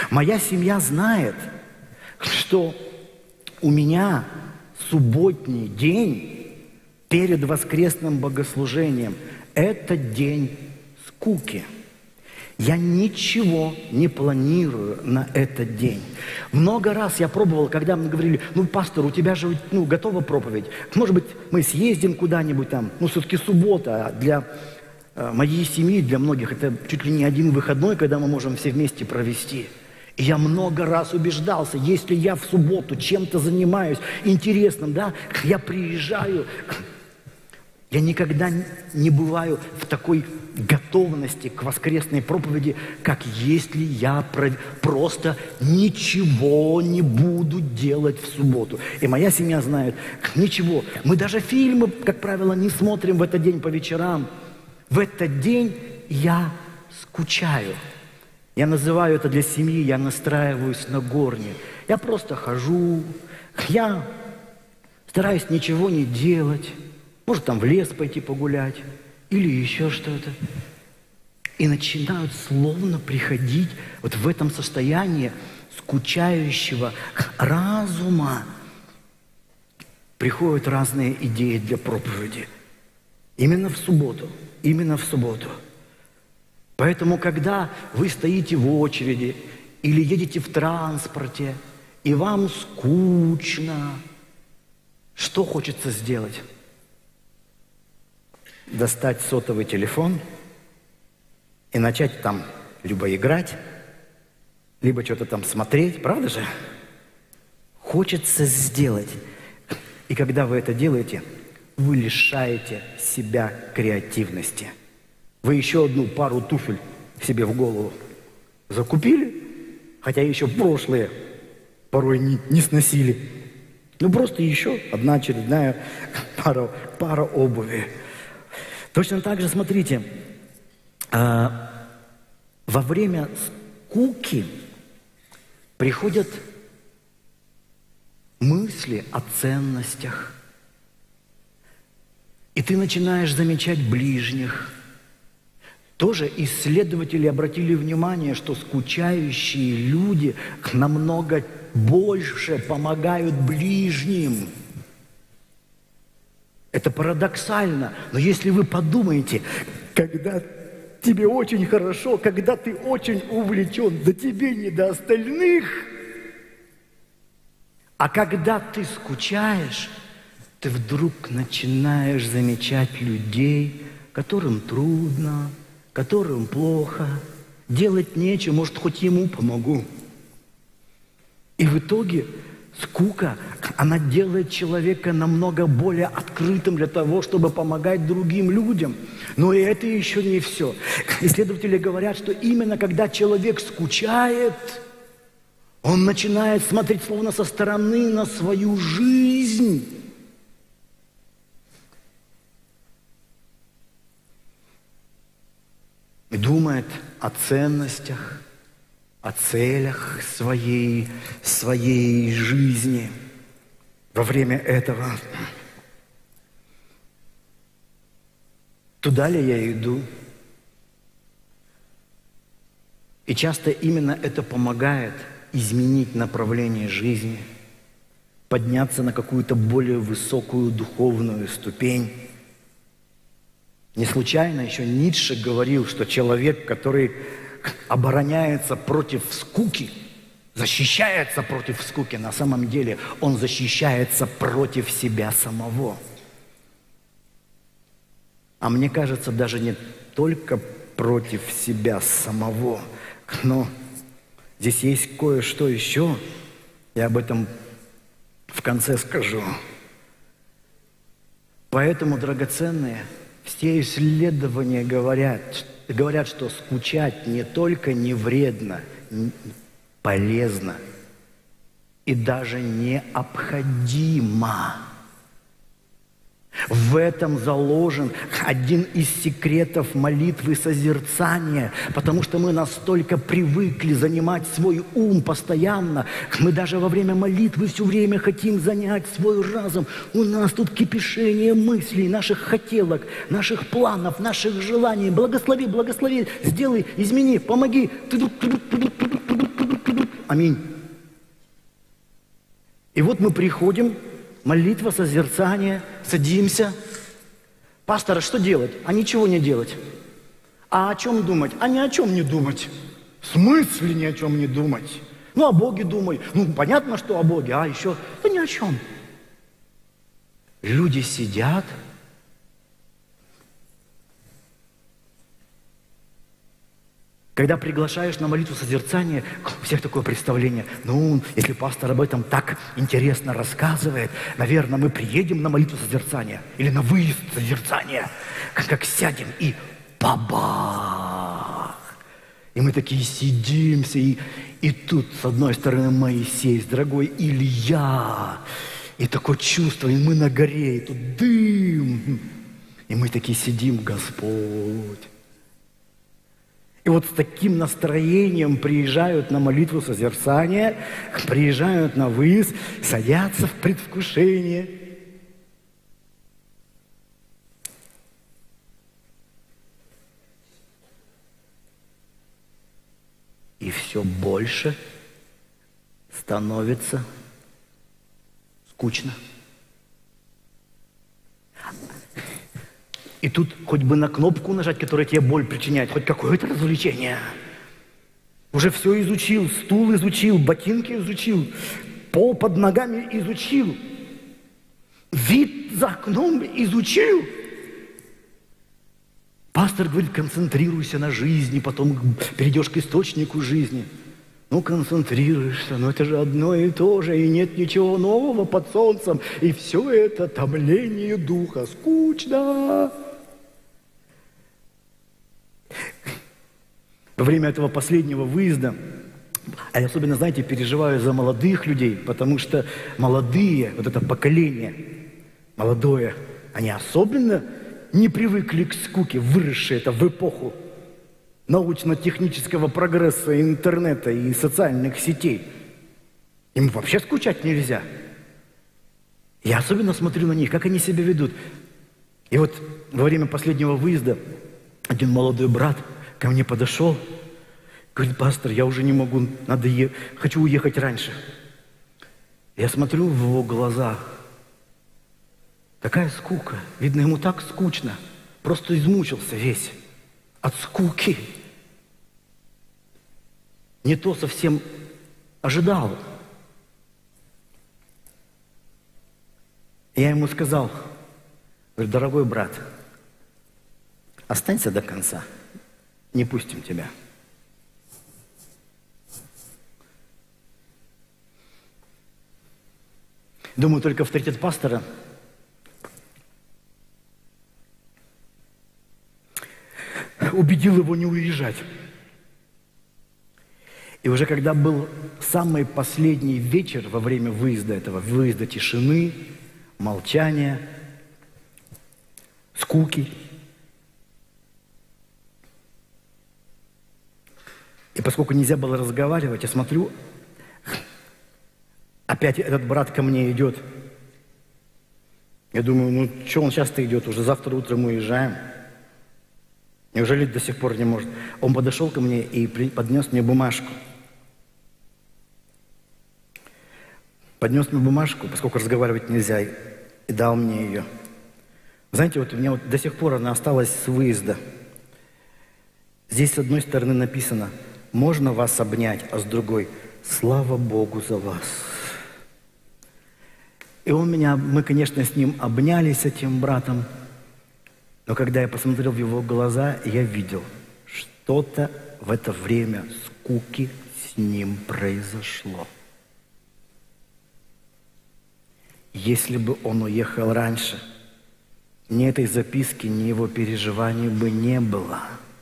Моя семья знает, что у меня субботний день перед воскресным богослужением – это день скуки. Я ничего не планирую на этот день. Много раз я пробовал, когда мне говорили, пастор, у тебя же готова проповедь. Может быть, мы съездим куда-нибудь там. Все-таки суббота, а для моей семьи, для многих, это чуть ли не один выходной, когда мы можем все вместе провести. И я много раз убеждался, если я в субботу чем-то занимаюсь интересным, я приезжаю, я никогда не бываю в такой готовности к воскресной проповеди, как если я просто ничего не буду делать в субботу. И моя семья знает, ничего. Мы даже фильмы, как правило, не смотрим в этот день по вечерам. В этот день я скучаю. Я называю это для семьи, я настраиваюсь на горне. Я просто хожу, я стараюсь ничего не делать. Может, там в лес пойти погулять или еще что-то. И начинают словно приходить вот в этом состоянии скучающего разума. Приходят разные идеи для проповеди. Именно в субботу. Именно в субботу. Поэтому, когда вы стоите в очереди или едете в транспорте, и вам скучно, что хочется сделать? Достать сотовый телефон и начать там либо играть, либо что-то там смотреть, правда же? Хочется сделать. И когда вы это делаете, вы лишаете себя креативности. Вы еще одну пару туфель себе в голову закупили, хотя еще прошлые порой не сносили. Просто еще одна очередная пара обуви. Точно так же, смотрите, во время скуки приходят мысли о ценностях. И ты начинаешь замечать ближних. Тоже исследователи обратили внимание, что скучающие люди намного больше помогают ближним. Это парадоксально, но если вы подумаете, когда тебе очень хорошо, когда ты очень увлечен, да тебе не до остальных. А когда ты скучаешь, ты вдруг начинаешь замечать людей, которым трудно, которым плохо, делать нечего, может, хоть ему помогу. И в итоге скука, она делает человека намного более открытым для того, чтобы помогать другим людям. Но и это еще не все. Исследователи говорят, что именно когда человек скучает, он начинает смотреть словно со стороны на свою жизнь. И думает о ценностях, о целях своей жизни во время этого. Туда ли я иду? И часто именно это помогает изменить направление жизни, подняться на какую-то более высокую духовную ступень. Не случайно еще Ницше говорил, что человек, который обороняется против скуки, защищается против скуки, на самом деле он защищается против себя самого. А мне кажется, даже не только против себя самого, но здесь есть кое-что еще, я об этом в конце скажу. Поэтому, драгоценные, все исследования говорят, что скучать не только не вредно, полезно и даже необходимо. В этом заложен один из секретов молитвы созерцания, потому что мы настолько привыкли занимать свой ум постоянно, мы даже во время молитвы все время хотим занять свой разум. У нас тут кипишение мыслей, наших хотелок, наших планов, наших желаний. Благослови, благослови, сделай, измени, помоги. Аминь. И вот мы приходим, молитва, созерцание, садимся. Пастор, а что делать? А ничего не делать. А о чем думать? А ни о чем не думать. В смысле ни о чем не думать? Ну, о Боге думай. Ну, понятно, что о Боге, а еще? Да ни о чем. Люди сидят. Когда приглашаешь на молитву созерцания, у всех такое представление. Ну, если пастор об этом так интересно рассказывает, наверное, мы приедем на молитву созерцания или на выезд созерцания, как сядем и бабах! И мы такие сидимся, и тут с одной стороны Моисей, с другой Илья, и такое чувство, и мы на горе, и тут дым, и мы такие сидим, Господь. И вот с таким настроением приезжают на молитву созерцания, приезжают на выезд, садятся в предвкушение. И все больше становится скучно. И тут хоть бы на кнопку нажать, которая тебе боль причиняет, хоть какое-то развлечение. Уже все изучил, стул изучил, ботинки изучил, пол под ногами изучил, вид за окном изучил. Пастор говорит, концентрируйся на жизни, потом перейдешь к источнику жизни. Ну, концентрируешься, но это же одно и то же, и нет ничего нового под солнцем. И все это томление духа. Скучно. Во время этого последнего выезда, а я особенно, знаете, переживаю за молодых людей, потому что молодые, вот это поколение, молодое, они особенно не привыкли к скуке, выросшие это в эпоху научно-технического прогресса, интернета и социальных сетей. Им вообще скучать нельзя. Я особенно смотрю на них, как они себя ведут. И вот во время последнего выезда один молодой брат ко мне подошел, говорит, пастор, я уже не могу, хочу уехать раньше. Я смотрю в его глаза, такая скука, видно, ему так скучно, просто измучился весь от скуки. Не то совсем ожидал. Я ему сказал, говорю, дорогой брат, останься до конца, не пустим тебя. Думаю, только авторитет пастора убедил его не уезжать. И уже когда был самый последний вечер во время выезда этого, выезда тишины, молчания, скуки, и поскольку нельзя было разговаривать, я смотрю, опять этот брат ко мне идет. Я думаю, ну что он часто идет, уже завтра утром уезжаем. Неужели до сих пор не может? Он подошел ко мне и поднес мне бумажку. Поднес мне бумажку, поскольку разговаривать нельзя, и дал мне ее. Знаете, вот у меня вот до сих пор она осталась с выезда. Здесь с одной стороны написано, можно вас обнять, а с другой, слава Богу за вас. И мы, конечно, с ним обнялись, с этим братом, но когда я посмотрел в его глаза, я видел, что-то в это время скуки с ним произошло. Если бы он уехал раньше, ни этой записки, ни его переживаний бы не было.